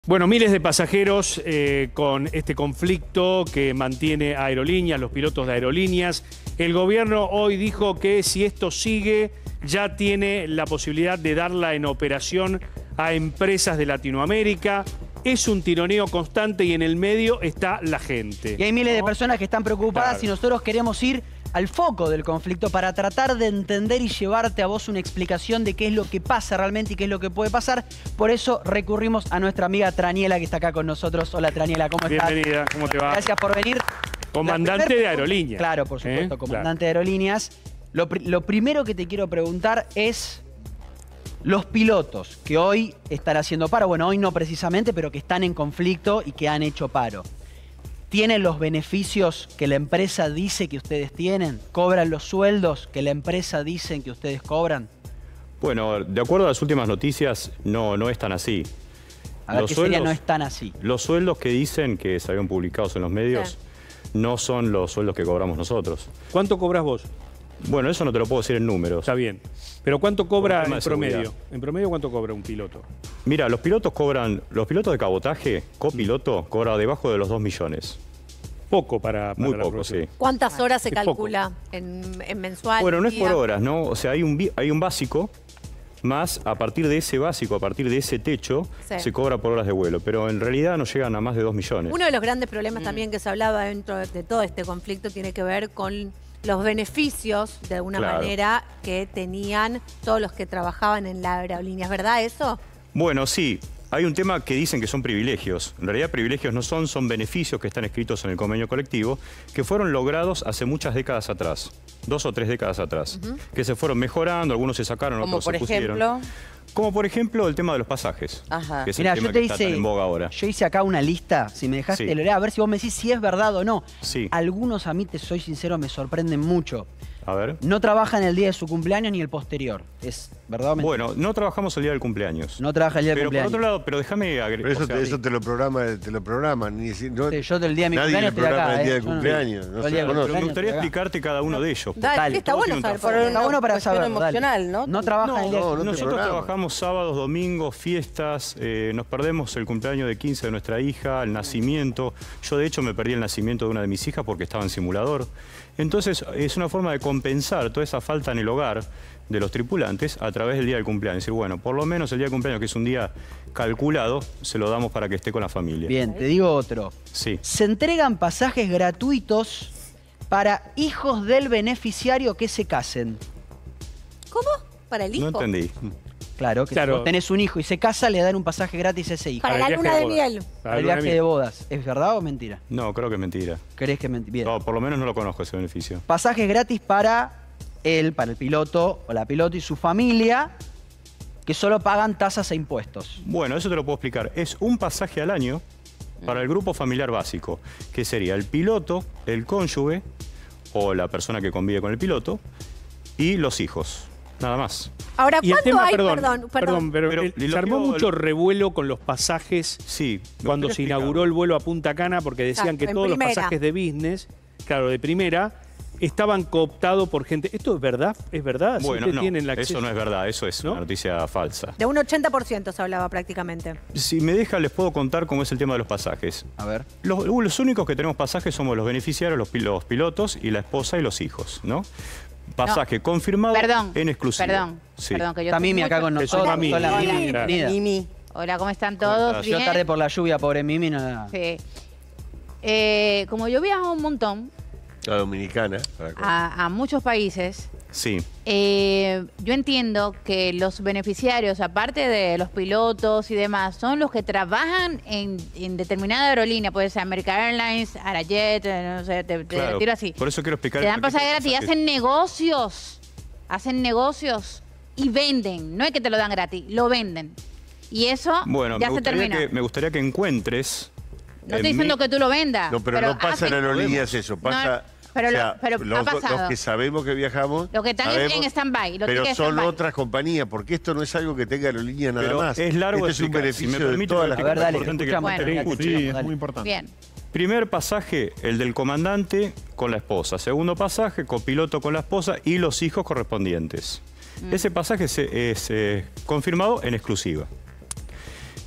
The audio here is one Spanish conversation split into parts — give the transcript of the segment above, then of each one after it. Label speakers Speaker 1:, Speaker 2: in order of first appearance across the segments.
Speaker 1: Bueno, miles de pasajeros con este conflicto que mantiene Aerolíneas, los pilotos de Aerolíneas. El gobierno hoy dijo que si esto sigue, ya tiene la posibilidad de darla en operación a empresas de Latinoamérica. Es un tironeo constante y en el medio está la gente.
Speaker 2: Y hay miles de personas que están preocupadas
Speaker 1: Claro.
Speaker 2: y nosotros queremos ir al foco del conflicto para tratar de entender y llevarte a vos una explicación de qué es lo que pasa realmente y qué es lo que puede pasar. Por eso recurrimos a nuestra amiga Traniela, que está acá con nosotros. Hola, Traniela, ¿cómo estás?
Speaker 1: Bienvenida, ¿cómo te va?
Speaker 2: Gracias por venir.
Speaker 1: Comandante de Aerolíneas.
Speaker 2: Claro, por supuesto, comandante
Speaker 1: Claro.
Speaker 2: de Aerolíneas. Lo primero que te quiero preguntar es los pilotos que hoy están haciendo paro. Bueno, hoy no precisamente, pero que están en conflicto y que han hecho paro. ¿Tienen los beneficios que la empresa dice que ustedes tienen? ¿Cobran los sueldos que la empresa dice que ustedes cobran?
Speaker 3: Bueno, de acuerdo a las últimas noticias, no es tan así.
Speaker 2: A ver, ¿qué sería no es tan así?
Speaker 3: Los sueldos que dicen que salieron publicados en los medios no son los sueldos que cobramos nosotros.
Speaker 1: ¿Cuánto cobras vos?
Speaker 3: Bueno, eso no te lo puedo decir en números.
Speaker 1: Está bien. ¿Pero cuánto cobra
Speaker 3: tema
Speaker 1: en
Speaker 3: de
Speaker 1: promedio?
Speaker 3: seguridad.
Speaker 1: ¿En promedio cuánto cobra un piloto?
Speaker 3: Mira, los pilotos de cabotaje, copiloto, cobra debajo de los 2 millones.
Speaker 1: Poco para
Speaker 3: Muy
Speaker 1: la
Speaker 3: poco,
Speaker 1: profesión.
Speaker 3: sí.
Speaker 4: ¿Cuántas horas se
Speaker 1: Es poco.
Speaker 4: calcula en mensual?
Speaker 3: Bueno, no es
Speaker 4: día?
Speaker 3: por horas, ¿no? O sea, hay un básico, más a partir de ese básico, a partir de ese techo,
Speaker 4: Sí.
Speaker 3: se cobra por horas de vuelo. Pero en realidad no llegan a más de 2 millones.
Speaker 4: Uno de los grandes problemas también que se hablaba dentro de todo este conflicto tiene que ver con los beneficios, de alguna
Speaker 3: Claro.
Speaker 4: manera, que tenían todos los que trabajaban en la aerolínea. ¿Es verdad eso?
Speaker 3: Bueno, sí. Hay un tema que dicen que son privilegios. En realidad privilegios no son beneficios que están escritos en el convenio colectivo, que fueron logrados hace muchas décadas atrás, 2 o 3 décadas atrás, que se fueron mejorando, algunos se sacaron,
Speaker 5: Como
Speaker 3: otros
Speaker 5: por
Speaker 3: se pusieron.
Speaker 5: ejemplo,
Speaker 3: Como por ejemplo el tema de los pasajes,
Speaker 5: Ajá.
Speaker 3: que es el
Speaker 2: Mirá,
Speaker 3: tema
Speaker 2: yo
Speaker 3: que
Speaker 2: te
Speaker 3: está tan
Speaker 2: hice,
Speaker 3: en boga ahora.
Speaker 2: yo hice acá una lista, si me dejaste
Speaker 3: Sí.
Speaker 2: leer, a ver si vos me decís si es verdad o no.
Speaker 3: Sí.
Speaker 2: Algunos, a mí, te soy sincero, me sorprenden mucho.
Speaker 3: A ver.
Speaker 2: No trabajan el día de su cumpleaños ni el posterior. ¿Es verdad o mentira?
Speaker 3: Bueno, no trabajamos el día del cumpleaños.
Speaker 2: No trabaja el día del
Speaker 3: Pero por
Speaker 2: cumpleaños.
Speaker 3: otro lado, pero déjame agregar.
Speaker 6: Pero eso te lo programan.
Speaker 2: Sí, yo del día de mi
Speaker 6: nadie
Speaker 2: cumpleaños
Speaker 6: le
Speaker 2: estoy acá.
Speaker 6: programa el día de
Speaker 2: Yo no-
Speaker 6: cumpleaños.
Speaker 2: yo
Speaker 6: No
Speaker 2: el
Speaker 6: se
Speaker 2: día del
Speaker 6: conoce.
Speaker 3: Pero me
Speaker 2: cumpleaños
Speaker 3: gustaría
Speaker 2: estoy acá.
Speaker 3: explicarte cada uno de ellos.
Speaker 4: Dale, está
Speaker 3: Todos
Speaker 4: bueno
Speaker 3: tienen
Speaker 4: saber.
Speaker 3: un
Speaker 4: por
Speaker 3: trasfondo.
Speaker 4: qué.
Speaker 2: Está bueno para
Speaker 5: cuestión
Speaker 2: saberlo, dale.
Speaker 5: emocional, ¿no?
Speaker 2: No trabajan el día
Speaker 6: no te
Speaker 3: Nosotros
Speaker 6: programa.
Speaker 3: trabajamos sábados, domingos, fiestas, nos perdemos el cumpleaños de 15 de nuestra hija, el nacimiento. Yo de hecho me perdí el nacimiento de una de mis hijas porque estaba en simulador. Entonces es una forma de compensar toda esa falta en el hogar de los tripulantes a través del día del cumpleaños. Es decir, bueno, por lo menos el día del cumpleaños, que es un día calculado, se lo damos para que esté con la familia.
Speaker 2: Bien, te digo otro.
Speaker 3: Sí.
Speaker 2: Se entregan pasajes gratuitos para hijos del beneficiario que se casen.
Speaker 4: ¿Cómo? ¿Para el hijo?
Speaker 3: No entendí.
Speaker 2: Claro, que
Speaker 1: Claro.
Speaker 2: si vos tenés un hijo y se casa, le dan un pasaje gratis a ese hijo.
Speaker 4: Para
Speaker 1: el
Speaker 4: la
Speaker 1: viaje
Speaker 4: luna
Speaker 1: de
Speaker 4: de
Speaker 1: boda.
Speaker 4: miel.
Speaker 1: Para
Speaker 2: El
Speaker 1: la luna
Speaker 2: viaje
Speaker 1: miel.
Speaker 2: de bodas. ¿Es verdad o mentira?
Speaker 3: No, creo que es mentira.
Speaker 2: ¿Crees que es mentira? Bien.
Speaker 3: No, por lo menos no lo conozco ese beneficio.
Speaker 2: Pasajes gratis para él, para el piloto o la piloto y su familia, que solo pagan tasas e impuestos.
Speaker 3: Bueno, eso te lo puedo explicar. Es un pasaje al año para el grupo familiar básico, que sería el piloto, el cónyuge o la persona que convive con el piloto y los hijos. Nada más.
Speaker 4: Ahora,
Speaker 1: Y el
Speaker 4: ¿cuánto
Speaker 1: tema,
Speaker 4: hay?
Speaker 1: perdón, pero
Speaker 3: Pero
Speaker 1: se
Speaker 3: lo
Speaker 1: armó
Speaker 3: que-
Speaker 1: mucho revuelo con los pasajes
Speaker 3: Sí. me
Speaker 1: cuando
Speaker 3: gustaría
Speaker 1: se
Speaker 3: explicar.
Speaker 1: inauguró el vuelo a Punta Cana, porque decían
Speaker 4: Exacto,
Speaker 1: que
Speaker 4: en
Speaker 1: todos los
Speaker 4: primera.
Speaker 1: pasajes de business, claro, de primera, estaban cooptados por gente. ¿Esto es verdad? ¿Es verdad? ¿Sí
Speaker 3: Bueno,
Speaker 1: ustedes
Speaker 3: no,
Speaker 1: tienen el acceso?
Speaker 3: eso no es verdad, eso es
Speaker 1: ¿No?
Speaker 3: una noticia falsa.
Speaker 4: De un 80% se hablaba prácticamente.
Speaker 3: Si me deja, les puedo contar cómo es el tema de los pasajes.
Speaker 2: A ver.
Speaker 3: Los únicos que tenemos pasajes somos los beneficiarios, los pilotos y la esposa y los hijos, ¿no? Pasaje confirmado
Speaker 5: perdón,
Speaker 3: en exclusiva.
Speaker 5: perdón, que yo
Speaker 2: Está Mimi acá con
Speaker 1: Es
Speaker 2: nosotros.
Speaker 1: una Mimi,
Speaker 2: Hola, Mimi,
Speaker 1: claro.
Speaker 2: bienvenida.
Speaker 5: Mimi. Hola, ¿cómo están
Speaker 3: ¿Cómo
Speaker 5: todos?
Speaker 3: estás?
Speaker 2: Yo
Speaker 5: ¿Bien?
Speaker 2: tardé por la lluvia, pobre Mimi. No...
Speaker 5: Sí. Como yo viajo un montón
Speaker 6: La dominicana.
Speaker 5: a muchos países,
Speaker 3: Sí.
Speaker 5: yo entiendo que los beneficiarios, aparte de los pilotos y demás, son los que trabajan en determinada aerolínea, puede ser American Airlines, Arajet, no sé, te
Speaker 3: Claro,
Speaker 5: tiro así.
Speaker 3: por eso quiero explicar
Speaker 5: Te
Speaker 3: el
Speaker 5: dan
Speaker 3: paquete
Speaker 5: pasaje
Speaker 3: de
Speaker 5: gratis,
Speaker 3: pasajes.
Speaker 5: hacen negocios y venden. No es que te lo dan gratis, lo venden. Y eso
Speaker 3: Bueno,
Speaker 5: ya se termina.
Speaker 3: me gustaría que encuentres...
Speaker 5: No estoy diciendo que tú lo vendas.
Speaker 6: No, pero no pasa en
Speaker 5: hacen-
Speaker 6: aerolíneas eso. Pasa.
Speaker 5: pero
Speaker 6: o sea,
Speaker 5: pero ha pasado.
Speaker 6: los que sabemos que viajamos.
Speaker 5: Los que están
Speaker 6: sabemos,
Speaker 5: en stand-by, los
Speaker 6: Pero
Speaker 5: tickets
Speaker 6: son
Speaker 5: stand-by.
Speaker 6: otras compañías, porque esto no es algo que tenga aerolíneas nada
Speaker 3: Pero
Speaker 6: más.
Speaker 3: es largo
Speaker 6: Este
Speaker 3: de
Speaker 6: es un
Speaker 3: explicar. Si me
Speaker 6: beneficio de
Speaker 3: permite,
Speaker 6: todas las
Speaker 2: A ver, dale,
Speaker 3: importante que
Speaker 2: escuchamos.
Speaker 3: te
Speaker 5: Bueno,
Speaker 3: escuche.
Speaker 2: Sí, es
Speaker 7: muy importante.
Speaker 5: Bien.
Speaker 3: Primer pasaje, el del comandante con la esposa. Segundo pasaje, copiloto con la esposa y los hijos correspondientes. Ese pasaje es confirmado en exclusiva.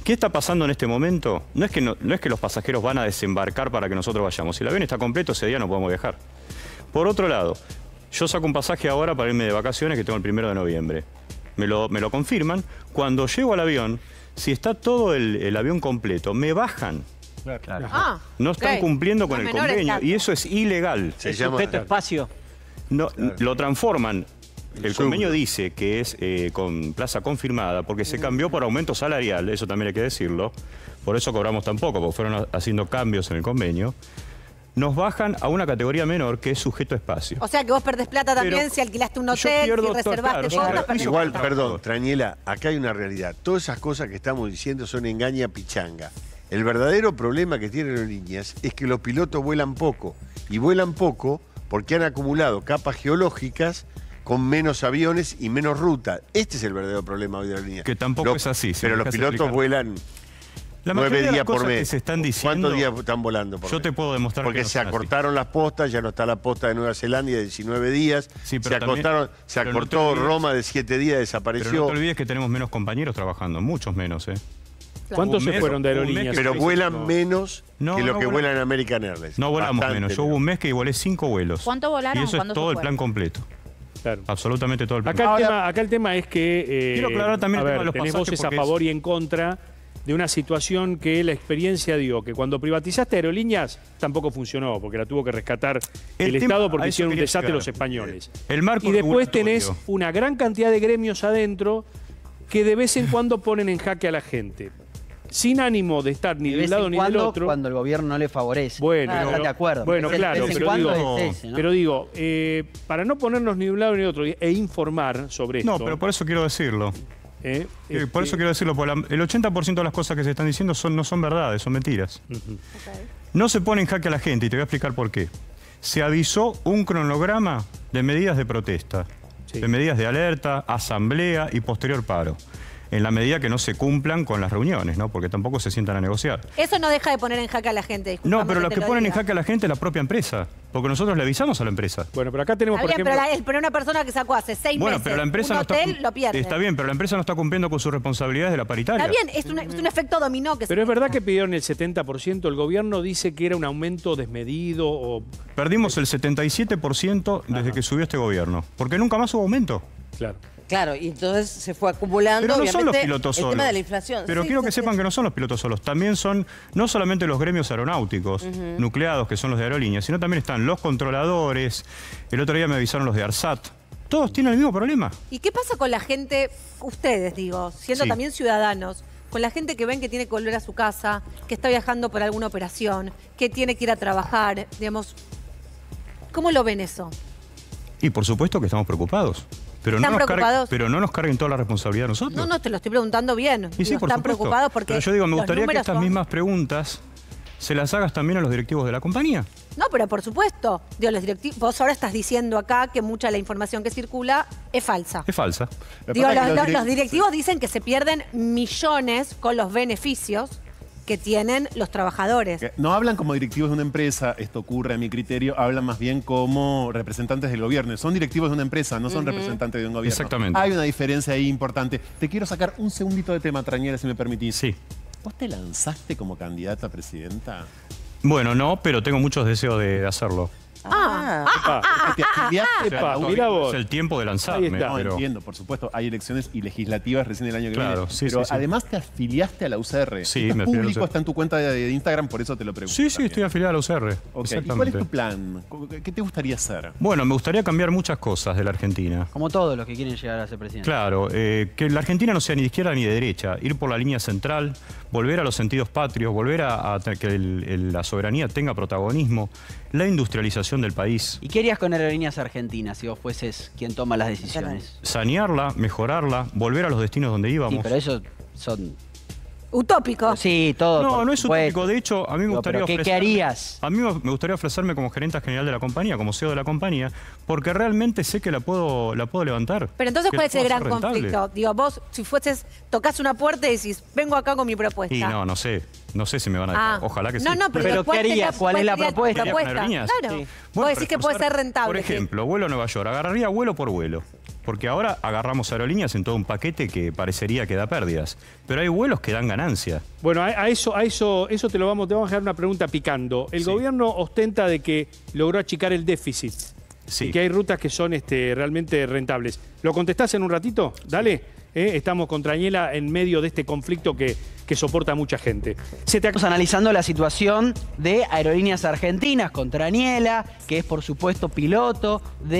Speaker 3: ¿Qué está pasando en este momento? No es que los pasajeros van a desembarcar para que nosotros vayamos. Si el avión está completo, ese día no podemos viajar. Por otro lado, yo saco un pasaje ahora para irme de vacaciones que tengo el 1 de noviembre. Me lo confirman. Cuando llego al avión, si está todo el avión completo, me bajan.
Speaker 2: Claro.
Speaker 4: Ah,
Speaker 3: No están
Speaker 4: ok.
Speaker 3: cumpliendo con
Speaker 4: Los
Speaker 3: el
Speaker 4: menores
Speaker 3: convenio
Speaker 4: datos.
Speaker 3: y eso es ilegal.
Speaker 6: Se llama
Speaker 2: Sujeto espacio.
Speaker 3: No, lo transforman. El
Speaker 6: Subro.
Speaker 3: convenio dice que es con plaza confirmada porque se cambió por aumento salarial, eso también hay que decirlo. Por eso cobramos tan poco, porque fueron haciendo cambios en el convenio. Nos bajan a una categoría menor que es sujeto a espacio.
Speaker 4: O sea que vos perdés plata también
Speaker 3: Pero
Speaker 4: si alquilaste un
Speaker 3: yo
Speaker 4: hotel,
Speaker 3: pierdo
Speaker 4: si
Speaker 3: todo,
Speaker 4: reservaste
Speaker 3: claro,
Speaker 4: cosas,
Speaker 3: yo
Speaker 4: perdés
Speaker 6: Igual,
Speaker 4: plata.
Speaker 6: perdón, Trañela, acá hay una realidad. Todas esas cosas que estamos diciendo son engaña pichanga. El verdadero problema que tienen Aerolíneas es que los pilotos vuelan poco. Y vuelan poco porque han acumulado capas geológicas con menos aviones y menos ruta. Este es el verdadero problema hoy de Aerolíneas.
Speaker 3: Que tampoco es así, si
Speaker 6: Pero
Speaker 3: me
Speaker 6: los
Speaker 3: dejas
Speaker 6: pilotos
Speaker 3: explicar.
Speaker 6: vuelan
Speaker 3: La
Speaker 6: 9
Speaker 3: mayoría de las
Speaker 6: días por
Speaker 3: cosas
Speaker 6: mes.
Speaker 3: que se están diciendo,
Speaker 6: ¿Cuántos días están volando por
Speaker 3: yo
Speaker 6: mes?
Speaker 3: te puedo demostrar
Speaker 6: Porque
Speaker 3: que no
Speaker 6: se
Speaker 3: son así.
Speaker 6: acortaron las postas, ya no está la posta de Nueva Zelanda de 19 días.
Speaker 3: Sí,
Speaker 6: se
Speaker 3: pero también-
Speaker 6: acortaron, se
Speaker 3: pero no te
Speaker 6: acortó
Speaker 3: olvides-
Speaker 6: Roma de 7 días,
Speaker 3: Pero
Speaker 6: desapareció.
Speaker 3: no te olvides que tenemos menos compañeros trabajando, muchos menos, ¿eh?
Speaker 1: ¿Cuántos
Speaker 3: Un
Speaker 1: se
Speaker 3: mes-
Speaker 1: fueron de
Speaker 3: un mes
Speaker 1: aerolíneas?
Speaker 3: que-
Speaker 6: Pero vuelan menos
Speaker 3: No,
Speaker 6: que lo
Speaker 3: no
Speaker 6: que
Speaker 3: vuelan-
Speaker 6: vuelan en American Airlines.
Speaker 3: No volamos
Speaker 6: Bastante
Speaker 3: menos. Yo hubo un mes que volé 5 vuelos.
Speaker 5: ¿Cuánto volaron?
Speaker 3: Y eso es
Speaker 5: ¿Cuándo se
Speaker 3: todo el
Speaker 5: fueron?
Speaker 3: plan completo.
Speaker 1: Claro.
Speaker 3: Absolutamente todo el plan
Speaker 1: Acá el tema es que
Speaker 3: Quiero aclarar también el tema de los
Speaker 1: tenés
Speaker 3: pasajes
Speaker 1: voces a
Speaker 3: porque
Speaker 1: favor y en contra de una situación que la experiencia dio, que cuando privatizaste Aerolíneas tampoco funcionó, porque la tuvo que rescatar el
Speaker 3: tema-
Speaker 1: Estado
Speaker 3: a
Speaker 1: porque
Speaker 3: eso
Speaker 1: hicieron un
Speaker 3: quería
Speaker 1: desastre
Speaker 3: llegar.
Speaker 1: los españoles.
Speaker 3: El marco
Speaker 1: Y después tenés
Speaker 3: regulatorio.
Speaker 1: una gran cantidad de gremios adentro que de vez en cuando ponen en jaque a la gente. Sin ánimo de estar ni
Speaker 2: De
Speaker 1: de
Speaker 2: vez
Speaker 1: un lado
Speaker 2: en
Speaker 1: ni del
Speaker 2: cuando,
Speaker 1: otro.
Speaker 2: cuando el gobierno no le favorece.
Speaker 1: Bueno,
Speaker 2: Están
Speaker 1: pero-
Speaker 2: de acuerdo.
Speaker 1: bueno,
Speaker 2: De
Speaker 1: claro,
Speaker 2: vez en
Speaker 1: pero
Speaker 2: cuando
Speaker 1: digo-
Speaker 2: es ese, ¿no?
Speaker 1: Pero digo, para no ponernos ni de un lado ni del otro e informar sobre esto.
Speaker 3: No, pero por eso quiero decirlo. Por eso quiero decirlo, porque el 80% de las cosas que se están diciendo no son verdades, son mentiras. No se pone en jaque a la gente y te voy a explicar por qué. Se avisó un cronograma de medidas de protesta,
Speaker 1: Sí.
Speaker 3: de medidas de alerta, asamblea y posterior paro. En la medida que no se cumplan con las reuniones, ¿no? Porque tampoco se sientan a negociar.
Speaker 4: Eso no deja de poner en jaque a la gente. disculpame
Speaker 3: No, pero los
Speaker 4: te
Speaker 3: que
Speaker 4: lo
Speaker 3: ponen en
Speaker 4: diga.
Speaker 3: jaque a la gente es la propia empresa. Porque nosotros le avisamos a la empresa.
Speaker 1: Bueno, pero acá tenemos,
Speaker 4: Está
Speaker 1: por
Speaker 4: bien,
Speaker 1: ejemplo...
Speaker 4: pero una persona que sacó hace 6
Speaker 3: Bueno,
Speaker 4: meses
Speaker 3: pero la empresa
Speaker 4: un
Speaker 3: no está...
Speaker 4: hotel lo pierde.
Speaker 3: Está bien, pero la empresa no está cumpliendo con sus responsabilidades de la paritaria.
Speaker 4: Está bien, es un efecto dominó que
Speaker 1: Pero es
Speaker 4: se
Speaker 1: verdad que pidieron el 70%, el gobierno dice que era un aumento desmedido o...
Speaker 3: Perdimos el 77% desde que subió este gobierno. Porque nunca más hubo aumento.
Speaker 1: Claro.
Speaker 7: Claro, y entonces se fue acumulando,
Speaker 3: Pero no son los
Speaker 7: obviamente,
Speaker 3: pilotos
Speaker 7: el
Speaker 3: solos.
Speaker 7: tema de la inflación.
Speaker 3: Pero
Speaker 7: Sí,
Speaker 3: quiero
Speaker 7: sí,
Speaker 3: que
Speaker 7: sí.
Speaker 3: sepan que no son los pilotos solos. También son no solamente los gremios aeronáuticos, nucleados, que son los de aerolíneas, sino también están los controladores. El otro día me avisaron los de ARSAT. Todos tienen el mismo problema.
Speaker 4: ¿Y qué pasa con la gente, ustedes digo, siendo
Speaker 3: Sí.
Speaker 4: también ciudadanos, con la gente que ven que tiene que volver a su casa, que está viajando por alguna operación, que tiene que ir a trabajar, digamos, ¿cómo lo ven eso?
Speaker 3: Y por supuesto que estamos preocupados. Pero
Speaker 4: ¿Están preocupados?
Speaker 3: pero no nos carguen toda la responsabilidad a nosotros.
Speaker 4: No, te lo estoy preguntando bien.
Speaker 3: Y sí,
Speaker 4: Digo,
Speaker 3: por
Speaker 4: están
Speaker 3: supuesto.
Speaker 4: preocupados porque
Speaker 3: Pero yo digo, me
Speaker 4: los
Speaker 3: gustaría que
Speaker 4: números
Speaker 3: estas
Speaker 4: son-
Speaker 3: mismas preguntas se las hagas también a los directivos de la compañía.
Speaker 4: No, pero por supuesto. Digo, los directivos, vos ahora estás diciendo acá que mucha de la información que circula es falsa.
Speaker 3: Es falsa.
Speaker 4: Digo, los directivos dicen que se pierden millones con los beneficios que tienen los trabajadores.
Speaker 8: Que no hablan como directivos de una empresa, esto ocurre a mi criterio, hablan más bien como representantes del gobierno. Son directivos de una empresa, no son representantes de un gobierno.
Speaker 3: Exactamente.
Speaker 8: Hay una diferencia ahí importante. Te quiero sacar un segundito de tema, Trañera, si me permitís.
Speaker 3: Sí.
Speaker 8: ¿Vos te lanzaste como candidata a presidenta?
Speaker 3: Bueno, no, pero tengo muchos deseos de hacerlo.
Speaker 8: ¿Te afiliaste
Speaker 1: Epa,
Speaker 8: a la
Speaker 1: mirá vos.
Speaker 3: Es el tiempo de lanzarme.
Speaker 1: Ahí está.
Speaker 8: No,
Speaker 3: pero-
Speaker 8: entiendo, por supuesto, hay elecciones y legislativas recién el año que
Speaker 3: Claro,
Speaker 8: viene.
Speaker 3: sí,
Speaker 8: pero
Speaker 3: sí, sí.
Speaker 8: además te afiliaste a la UCR.
Speaker 3: Sí,
Speaker 8: Esto
Speaker 3: me
Speaker 8: es
Speaker 3: afilié a la
Speaker 8: público,
Speaker 3: UCR.
Speaker 8: está en tu cuenta de Instagram, por eso te lo pregunto.
Speaker 3: Sí, sí,
Speaker 8: también.
Speaker 3: estoy afiliado a la UCR.
Speaker 8: Ok, ¿y cuál es
Speaker 3: Exactamente.
Speaker 8: tu plan? ¿Qué te gustaría hacer?
Speaker 3: Bueno, me gustaría cambiar muchas cosas de la Argentina.
Speaker 2: Como todos los que quieren llegar a ser presidente.
Speaker 3: Claro, que la Argentina no sea ni de izquierda ni de derecha, ir por la línea central, volver a los sentidos patrios, volver a que la soberanía tenga protagonismo, la industrialización del país,
Speaker 2: ¿Y qué harías con Aerolíneas Argentinas si vos fueses quien toma las decisiones?
Speaker 3: sanearla, mejorarla, volver a los destinos donde
Speaker 2: Sí,
Speaker 3: íbamos.
Speaker 2: pero eso son...
Speaker 4: Utópico.
Speaker 2: Sí, todo.
Speaker 3: No,
Speaker 2: por
Speaker 3: no es
Speaker 2: supuesto.
Speaker 3: utópico. De hecho, a mí me
Speaker 2: Digo,
Speaker 3: gustaría
Speaker 2: pero ¿qué
Speaker 3: ofrecerme-
Speaker 2: harías?
Speaker 3: A mí me gustaría ofrecerme como gerente general de la compañía, como CEO de la compañía, porque realmente sé que la puedo levantar.
Speaker 4: Pero entonces,
Speaker 3: que
Speaker 4: ¿cuál
Speaker 3: la
Speaker 4: es el
Speaker 3: puedo
Speaker 4: gran
Speaker 3: hacer rentable.
Speaker 4: conflicto? Digo, vos, si fueses, tocas una puerta y decís, vengo acá con mi propuesta.
Speaker 3: Y no sé. No sé si me van a dejar. Ojalá que sí.
Speaker 4: No,
Speaker 2: Pero
Speaker 4: ¿cuál
Speaker 2: ¿qué harías?
Speaker 4: sería-
Speaker 2: ¿Cuál es la
Speaker 4: sería tu
Speaker 2: propuesta?
Speaker 3: ¿Qué haría con Aerolíneas?
Speaker 4: Claro.
Speaker 3: Sí.
Speaker 4: Vos decís que puede ser rentable.
Speaker 3: Por ejemplo, vuelo a Nueva York. Agarraría vuelo por vuelo. Porque ahora agarramos aerolíneas en todo un paquete que parecería que da pérdidas. Pero hay vuelos que dan ganancia.
Speaker 1: Bueno, a eso te vamos a dejar una pregunta picando. El gobierno ostenta de que logró achicar el déficit.
Speaker 3: Sí.
Speaker 1: Y que hay rutas que son realmente rentables. ¿Lo contestás en un ratito? Dale. Estamos con Traniela en medio de este conflicto que soporta mucha gente.
Speaker 2: Estamos analizando la situación de Aerolíneas Argentinas con Traniela, que es por supuesto piloto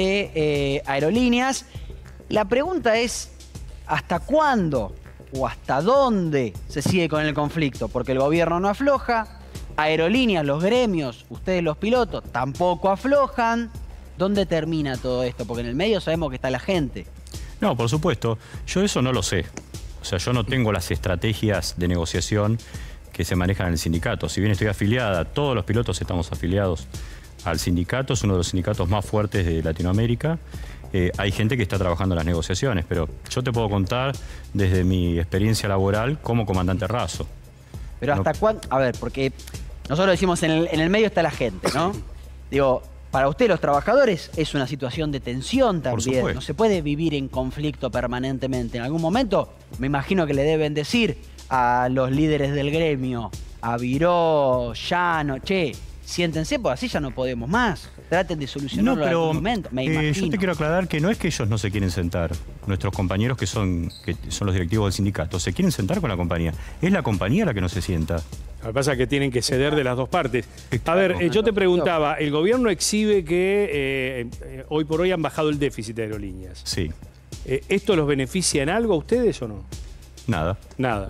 Speaker 2: de Aerolíneas. La pregunta es, ¿hasta cuándo o hasta dónde se sigue con el conflicto? Porque el gobierno no afloja, Aerolíneas, los gremios, ustedes los pilotos, tampoco aflojan. ¿Dónde termina todo esto? Porque en el medio sabemos que está la gente.
Speaker 3: No, por supuesto. Yo eso no lo sé. O sea, yo no tengo las estrategias de negociación que se manejan en el sindicato. Si bien estoy afiliada, todos los pilotos estamos afiliados al sindicato, es uno de los sindicatos más fuertes de Latinoamérica. Hay gente que está trabajando en las negociaciones, pero yo te puedo contar desde mi experiencia laboral como comandante raso.
Speaker 2: Pero hasta cuándo, a ver, porque nosotros decimos en el medio está la gente, ¿no? Digo, para usted los trabajadores es una situación de tensión también. No se puede vivir en conflicto permanentemente. En algún momento me imagino que le deben decir a los líderes del gremio, a Viró, Llano, che, siéntense, pues así ya no podemos más. Traten de solucionarlo en algún momento, me imagino.
Speaker 3: Yo te quiero aclarar que no es que ellos no se quieren sentar. Nuestros compañeros que son los directivos del sindicato se quieren sentar con la compañía. Es la compañía la que no se sienta.
Speaker 1: Lo que pasa es que tienen que ceder de las dos partes. A ver, yo te preguntaba, el gobierno exhibe que hoy por hoy han bajado el déficit de aerolíneas.
Speaker 3: Sí.
Speaker 1: ¿Esto los beneficia en algo a ustedes o no?
Speaker 3: Nada.
Speaker 1: Nada.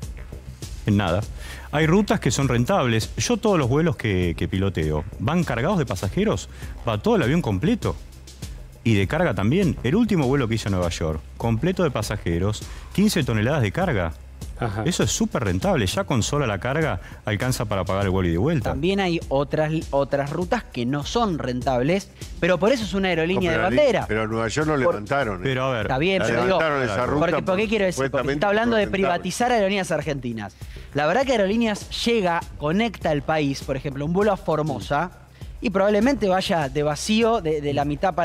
Speaker 3: En nada. Hay rutas que son rentables. Yo todos los vuelos que piloteo van cargados de pasajeros, va todo el avión completo. Y de carga también. El último vuelo que hice a Nueva York, completo de pasajeros, 15 toneladas de carga. Ajá. Eso es súper rentable. Ya con sola la carga alcanza para pagar el vuelo y de vuelta.
Speaker 2: También hay otras rutas que no son rentables, pero por eso es una aerolínea de bandera.
Speaker 6: Pero a Nueva York no levantaron.
Speaker 3: Pero a ver.
Speaker 2: Está bien, pero digo,
Speaker 6: esa ruta
Speaker 2: ¿por qué quiero decir? Porque está hablando de privatizar Aerolíneas Argentinas. La verdad que Aerolíneas conecta el país, por ejemplo, un vuelo a Formosa, y probablemente vaya de vacío, de la mitad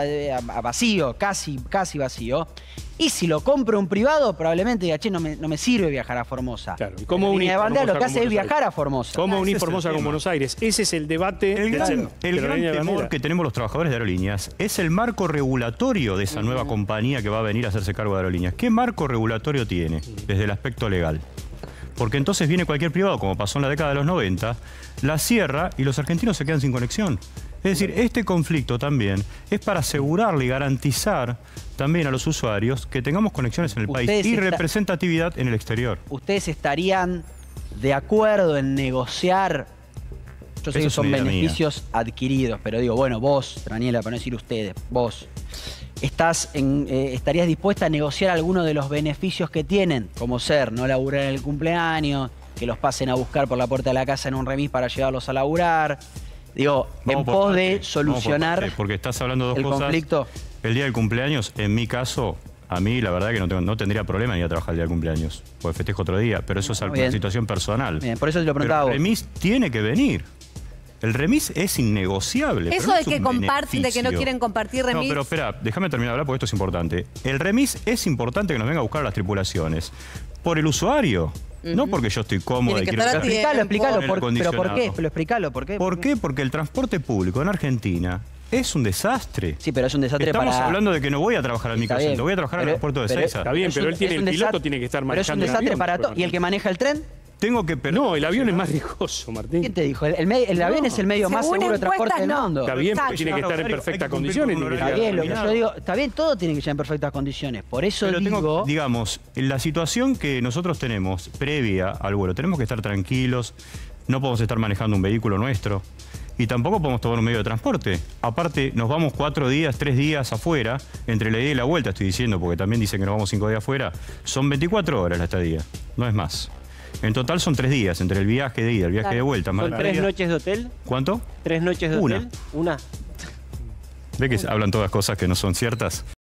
Speaker 2: a vacío, casi vacío. Y si lo compra un privado, probablemente diga, che, no me sirve viajar a Formosa.
Speaker 1: Claro. ¿Y cómo
Speaker 2: unir Formosa lo que hace es viajar a Formosa?
Speaker 1: ¿Cómo unir Formosa con Buenos Aires? Ese es el debate.
Speaker 3: El gran temor que tenemos los trabajadores de aerolíneas es el marco regulatorio de esa nueva compañía que va a venir a hacerse cargo de aerolíneas. ¿Qué marco regulatorio tiene desde el aspecto legal? Porque entonces viene cualquier privado, como pasó en la década de los 90, la cierra y los argentinos se quedan sin conexión. Es decir, este conflicto también es para asegurarle y garantizar también a los usuarios que tengamos conexiones en el país y representatividad en el exterior.
Speaker 2: ¿Ustedes estarían de acuerdo en negociar? Yo sé que son beneficios adquiridos, pero digo, bueno, vos, Traniela, para no decir ustedes, vos, ¿estarías dispuesta a negociar alguno de los beneficios que tienen? Como ser, no laburar en el cumpleaños, que los pasen a buscar por la puerta de la casa en un remis para llevarlos a laburar. Digo, en pos de solucionar
Speaker 3: porque estás hablando de dos cosas.
Speaker 2: Conflicto.
Speaker 3: El día del cumpleaños, en mi caso, a mí la verdad que no tendría problema en ir a trabajar el día del cumpleaños, porque festejo otro día, pero eso es una situación personal.
Speaker 2: Bien, por eso te lo preguntaba.
Speaker 3: Pero el remis tiene que venir. El remis es innegociable.
Speaker 4: Eso de que comparten, de que no quieren compartir remis.
Speaker 3: No, pero espera, déjame terminar de hablar porque esto es importante. El remis es importante que nos venga a buscar a las tripulaciones. Por el usuario. No porque yo estoy cómodo y quiero...
Speaker 2: Explícalo. ¿Pero por qué? Pero explícalo, ¿por qué?
Speaker 3: ¿Por qué? Porque el transporte público en Argentina es un desastre.
Speaker 2: Sí, pero es un desastre
Speaker 3: Estamos hablando de que no voy a trabajar en mi casa, voy a trabajar en el puerto de Ezeiza.
Speaker 1: Está bien, pero el piloto tiene que estar manejando.
Speaker 2: Pero es un desastre para todo. ¿Y el que maneja el tren?
Speaker 1: No, el avión es más riesgoso, Martín.
Speaker 2: ¿Quién te dijo? El avión es el medio más seguro de transporte del mundo.
Speaker 1: Está bien, pero tiene que estar en perfectas condiciones.
Speaker 2: Está bien, lo que yo digo, está bien, todo tiene que estar en perfectas condiciones. Por eso digo...
Speaker 3: Digamos, en la situación que nosotros tenemos previa al vuelo, tenemos que estar tranquilos, no podemos estar manejando un vehículo nuestro y tampoco podemos tomar un medio de transporte. Aparte, nos vamos 4 días, 3 días afuera, entre la ida y la vuelta, estoy diciendo, porque también dicen que nos vamos 5 días afuera, son 24 horas la estadía, no es más. En total son 3 días, entre el viaje de ida y el viaje de vuelta.
Speaker 9: ¿Son 3 noches de hotel?
Speaker 3: ¿Cuánto?
Speaker 9: 3 noches de hotel. Una.
Speaker 3: ¿Ve que hablan todas cosas que no son ciertas?